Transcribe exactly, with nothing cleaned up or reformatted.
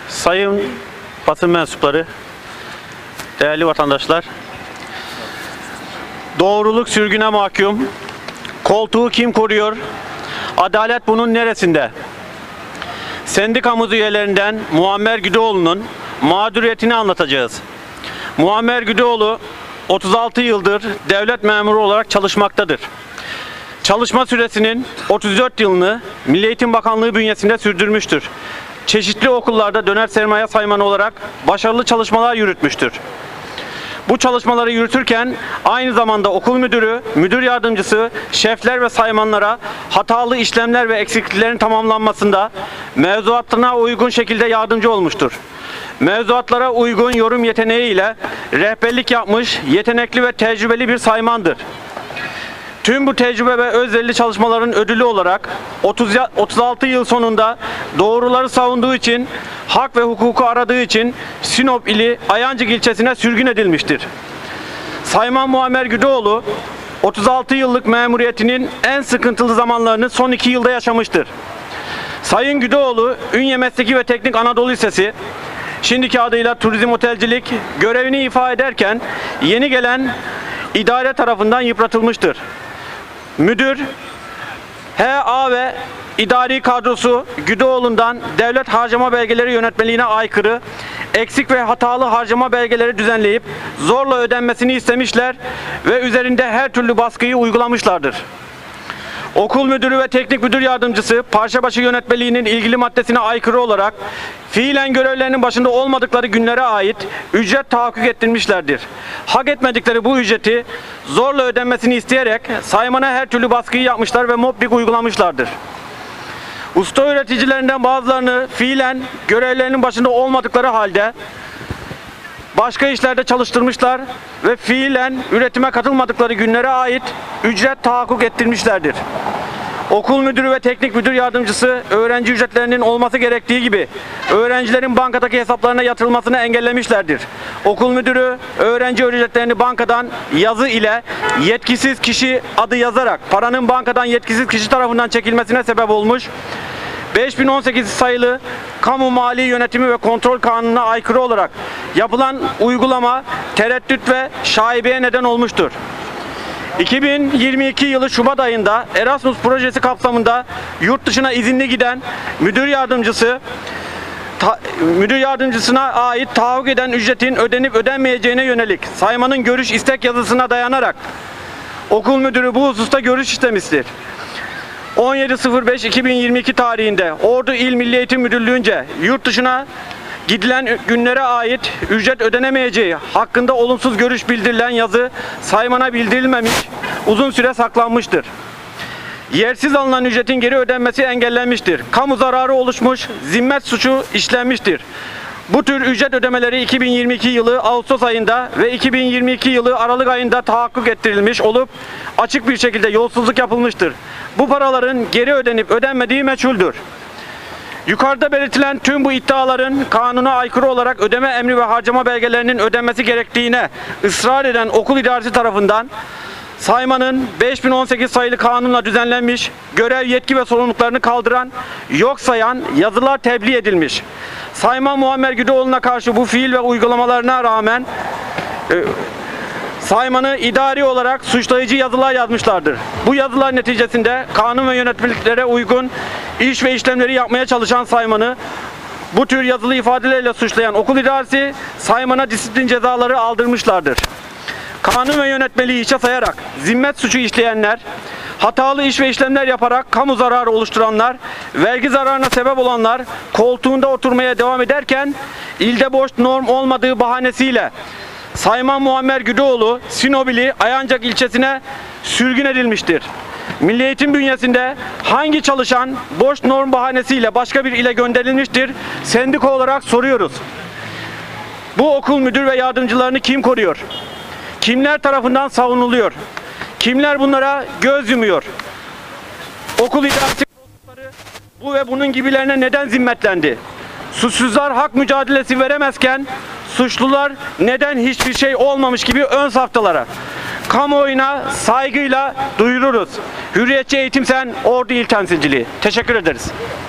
Sayın basın mensupları, değerli vatandaşlar, doğruluk sürgüne mahkum, koltuğu kim koruyor, adalet bunun neresinde? Sendikamız üyelerinden Muammer Güdoğlu'nun mağduriyetini anlatacağız. Muammer Güdoğlu otuz altı yıldır devlet memuru olarak çalışmaktadır. Çalışma süresinin otuz dört yılını Milli Eğitim Bakanlığı bünyesinde sürdürmüştür. Çeşitli okullarda döner sermaye saymanı olarak başarılı çalışmalar yürütmüştür. Bu çalışmaları yürütürken aynı zamanda okul müdürü, müdür yardımcısı, şefler ve saymanlara hatalı işlemler ve eksikliklerin tamamlanmasında mevzuatına uygun şekilde yardımcı olmuştur. Mevzuatlara uygun yorum yeteneğiyle rehberlik yapmış, yetenekli ve tecrübeli bir saymandır. Tüm bu tecrübe ve özverili çalışmaların ödülü olarak otuz altı yıl sonunda doğruları savunduğu için, hak ve hukuku aradığı için Sinop ili Ayancık ilçesine sürgün edilmiştir. Sayman Muammer Güdoğlu otuz altı yıllık memuriyetinin en sıkıntılı zamanlarını son iki yılda yaşamıştır. Sayın Güdoğlu, Ünye Mesleki ve Teknik Anadolu Lisesi, şimdiki adıyla Turizm Otelcilik, görevini ifa ederken yeni gelen idare tarafından yıpratılmıştır. Müdür, H A ve idari kadrosu Güdoğlu'ndan devlet harcama belgeleri yönetmeliğine aykırı, eksik ve hatalı harcama belgeleri düzenleyip zorla ödenmesini istemişler ve üzerinde her türlü baskıyı uygulamışlardır. Okul müdürü ve teknik müdür yardımcısı Parşabaşı yönetmeliğinin ilgili maddesine aykırı olarak fiilen görevlerinin başında olmadıkları günlere ait ücret tahakkuk ettirmişlerdir. Hak etmedikleri bu ücreti zorla ödenmesini isteyerek saymana her türlü baskıyı yapmışlar ve mobbing uygulamışlardır. Usta öğreticilerinden bazılarını fiilen görevlerinin başında olmadıkları halde başka işlerde çalıştırmışlar ve fiilen üretime katılmadıkları günlere ait ücret tahakkuk ettirmişlerdir. Okul müdürü ve teknik müdür yardımcısı öğrenci ücretlerinin olması gerektiği gibi öğrencilerin bankadaki hesaplarına yatırılmasını engellemişlerdir. Okul müdürü öğrenci ücretlerini bankadan yazı ile yetkisiz kişi adı yazarak paranın bankadan yetkisiz kişi tarafından çekilmesine sebep olmuş. beş bin on sekiz sayılı Kamu Mali Yönetimi ve Kontrol Kanunu'na aykırı olarak yapılan uygulama tereddüt ve şaibeye neden olmuştur. iki bin yirmi iki yılı Şubat ayında Erasmus projesi kapsamında yurt dışına izinli giden müdür yardımcısı ta, müdür yardımcısına ait tahakkuk eden ücretin ödenip ödenmeyeceğine yönelik saymanın görüş istek yazısına dayanarak okul müdürü bu hususta görüş istemiştir. on yedi sıfır beş iki bin yirmi iki tarihinde Ordu İl Milli Eğitim Müdürlüğü'nce yurt dışına gidilen günlere ait ücret ödenemeyeceği hakkında olumsuz görüş bildirilen yazı saymana bildirilmemiş, uzun süre saklanmıştır. Yersiz alınan ücretin geri ödenmesi engellenmiştir. Kamu zararı oluşmuş, zimmet suçu işlenmiştir. Bu tür ücret ödemeleri iki bin yirmi iki yılı Ağustos ayında ve iki bin yirmi iki yılı Aralık ayında tahakkuk ettirilmiş olup açık bir şekilde yolsuzluk yapılmıştır. Bu paraların geri ödenip ödenmediği meçhuldür. Yukarıda belirtilen tüm bu iddiaların kanuna aykırı olarak ödeme emri ve harcama belgelerinin ödenmesi gerektiğine ısrar eden okul idaresi tarafından saymanın beş bin on sekiz sayılı kanunla düzenlenmiş, görev, yetki ve sorumluluklarını kaldıran, yok sayan yazılar tebliğ edilmiş. Sayman Muammer Güdoğlu'na karşı bu fiil ve uygulamalarına rağmen e, saymanı idari olarak suçlayıcı yazılar yazmışlardır. Bu yazılar neticesinde kanun ve yönetmeliklere uygun iş ve işlemleri yapmaya çalışan saymanı bu tür yazılı ifadelerle suçlayan okul idaresi saymana disiplin cezaları aldırmışlardır. Kanun ve yönetmeliği hiçe sayarak zimmet suçu işleyenler, hatalı iş ve işlemler yaparak kamu zararı oluşturanlar, vergi zararına sebep olanlar koltuğunda oturmaya devam ederken ilde boş norm olmadığı bahanesiyle Sayman Muammer Güdoğlu Sinop ili Ayancık ilçesine sürgün edilmiştir. Milli Eğitim bünyesinde hangi çalışan boş norm bahanesiyle başka bir ile gönderilmiştir? Sendika olarak soruyoruz. Bu okul müdür ve yardımcılarını kim koruyor? Kimler tarafından savunuluyor? Kimler bunlara göz yumuyor? Okul idaresi koltukları bu ve bunun gibilerine neden zimmetlendi? Suçsuzlar hak mücadelesi veremezken suçlular neden hiçbir şey olmamış gibi ön saftalara? Kamuoyuna saygıyla duyururuz. Hürriyetçi Eğitim Sen Ordu İl Temsilciliği. Teşekkür ederiz.